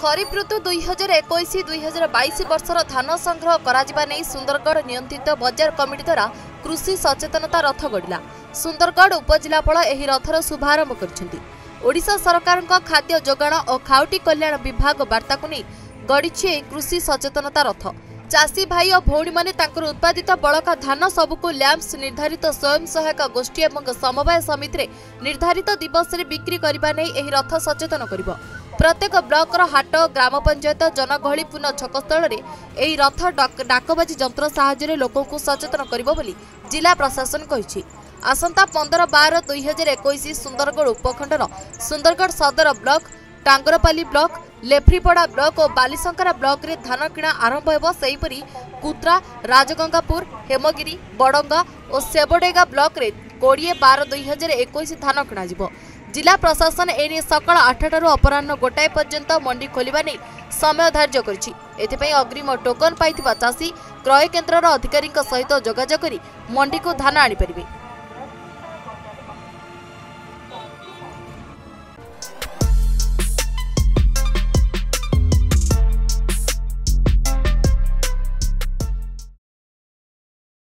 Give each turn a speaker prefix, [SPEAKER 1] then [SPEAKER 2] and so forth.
[SPEAKER 1] खरीफ ऋतु 2021-2022 वर्षर धान संग्रह करा नहीं सुंदरगढ़ नियंत्रित बजार कमिटी द्वारा कृषि सचेतनता रथ गढ़ा। सुंदरगढ़ उपजिलापाल एही रथर शुभारंभ कर ओडिशा सरकार खाद्य जोगाण और खाउटी कल्याण विभाग वार्ता को नहीं गढ़ी कृषि सचेतनता रथ। चाषी भाई और भौणी माने उत्पादित बड़का धान सबको लैंप्स निर्धारित स्वयं सहायक गोष्ठी और समवाय समिति रे निर्धारित दिवस रे बिक्री करबा नै एही रथ सचेतन करिवो। प्रत्येक ब्लॉक हाट ग्राम पंचायत जनगहलीपूर्ण छकस्थल में एही रथ डाकबाजी जंत्र साहाय्य लोकों को सचेतन करिवो बोली जिला प्रशासन कहिछि। आसंता 15/12/2021 सुंदरगढ़ उपखंडर Sundargarh Sadar block, Tangarpali block, Lephripara block और बालीशंकरा ब्लॉक रे धान किणा आरंभ हेबो। सेहीपरि कुत्रा, राजगंगापुर, हेमगिरी, बड़ंगा और सेबडेगा ब्लॉक रे 20/12/2021 धान किणा जिवो। जिला प्रशासन एने सकाळ 8टारू अपराह्न 1टाए पर्यंत मंडी खोलिबा नै समय धार्य करछि। एथिपई अग्रिम टोकन पाइथिबा चाषी क्रय केन्द्रर अधिकारी सहित जोगाजोग करी मंडी को धान आनी परिबे।